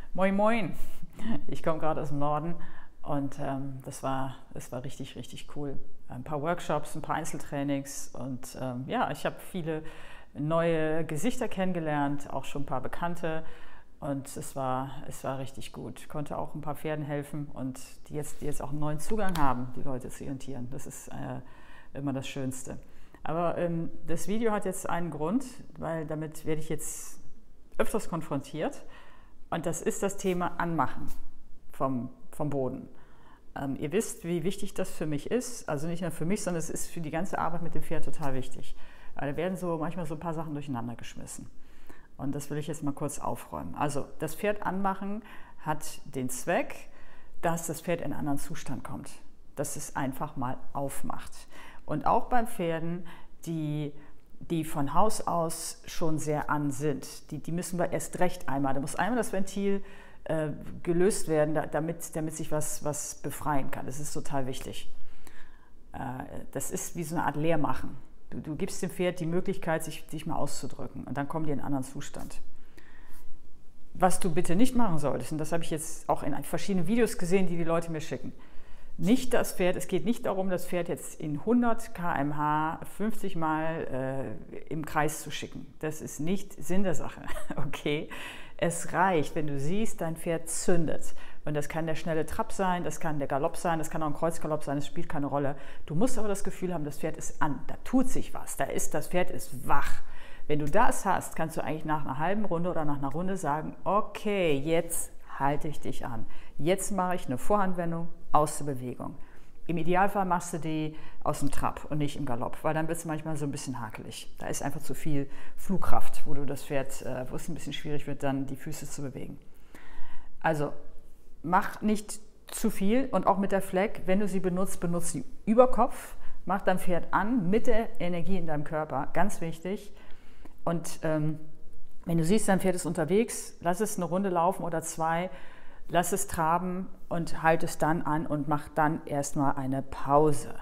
Moin Moin, ich komme gerade aus dem Norden und das war richtig, richtig cool. Ein paar Workshops, ein paar Einzeltrainings und ja, ich habe viele neue Gesichter kennengelernt, auch schon ein paar Bekannte und es war richtig gut. Ich konnte auch ein paar Pferden helfen und die jetzt auch einen neuen Zugang haben, die Leute zu ihren Tieren. Das ist immer das Schönste. Aber das Video hat jetzt einen Grund, weil damit werde ich jetzt öfters konfrontiert. Und das ist das Thema Anmachen vom Boden. Ihr wisst, wie wichtig das für mich ist. Also nicht nur für mich, sondern es ist für die ganze Arbeit mit dem Pferd total wichtig. Da werden manchmal so ein paar Sachen durcheinander geschmissen. Und das will ich jetzt mal kurz aufräumen. Also das Pferd anmachen hat den Zweck, dass das Pferd in einen anderen Zustand kommt. Dass es einfach mal aufmacht. Und auch bei Pferden, die von Haus aus schon sehr an sind. Die müssen wir erst recht einmal. Da muss einmal das Ventil gelöst werden, damit sich was befreien kann. Das ist total wichtig. Das ist wie so eine Art Leermachen. Du gibst dem Pferd die Möglichkeit, sich mal auszudrücken. Und dann kommen die in einen anderen Zustand. Was du bitte nicht machen solltest, und das habe ich jetzt auch in verschiedenen Videos gesehen, die Leute mir schicken. Nicht das Pferd, es geht nicht darum, das Pferd jetzt in 100 km/h 50 Mal im Kreis zu schicken. Das ist nicht Sinn der Sache, okay? Es reicht, wenn du siehst, dein Pferd zündet. Und das kann der schnelle Trab sein, das kann der Galopp sein, das kann auch ein Kreuzgalopp sein, das spielt keine Rolle. Du musst aber das Gefühl haben, das Pferd ist an, da tut sich was, das Pferd ist wach. Wenn du das hast, kannst du eigentlich nach einer halben Runde oder nach einer Runde sagen, okay, jetzt halte ich dich an. Jetzt mache ich eine Vorhandwendung aus der Bewegung. Im Idealfall machst du die aus dem Trab und nicht im Galopp, weil dann wird es manchmal so ein bisschen hakelig. Da ist einfach zu viel Flugkraft, wo es ein bisschen schwierig wird, dann die Füße zu bewegen. Also mach nicht zu viel und auch mit der Fleck, wenn du sie benutzt sie über Kopf, mach dein Pferd an mit der Energie in deinem Körper, ganz wichtig. Und wenn du siehst, dein Pferd ist unterwegs, lass es eine Runde laufen oder zwei, lass es traben und halt es dann an und mach dann erstmal eine Pause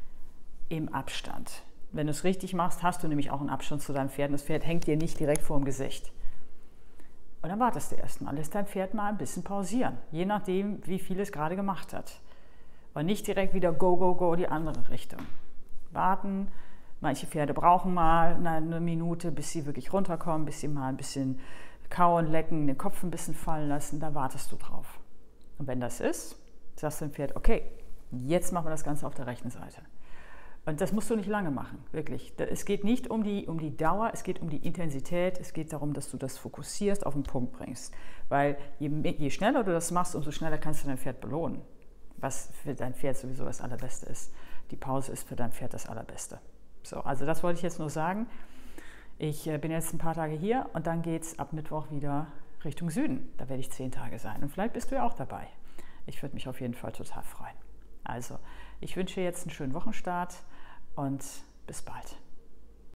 im Abstand. Wenn du es richtig machst, hast du nämlich auch einen Abstand zu deinem Pferd und das Pferd hängt dir nicht direkt vor dem Gesicht. Und dann wartest du erstmal, lässt dein Pferd mal ein bisschen pausieren, je nachdem, wie viel es gerade gemacht hat. Und nicht direkt wieder go, go, go die andere Richtung. Warten. Manche Pferde brauchen mal eine Minute, bis sie wirklich runterkommen, bis sie mal ein bisschen kauen, lecken, den Kopf ein bisschen fallen lassen, da wartest du drauf. Und wenn das ist, sagst du dem Pferd, okay, jetzt machen wir das Ganze auf der rechten Seite. Und das musst du nicht lange machen, wirklich. Es geht nicht um die Dauer, es geht um die Intensität, es geht darum, dass du das fokussierst, auf den Punkt bringst. Weil je schneller du das machst, umso schneller kannst du dein Pferd belohnen. Was für dein Pferd sowieso das Allerbeste ist. Die Pause ist für dein Pferd das Allerbeste. So, also das wollte ich jetzt nur sagen. Ich bin jetzt ein paar Tage hier und dann geht es ab Mittwoch wieder Richtung Süden. Da werde ich 10 Tage sein und vielleicht bist du ja auch dabei. Ich würde mich auf jeden Fall total freuen. Also, ich wünsche jetzt einen schönen Wochenstart und bis bald.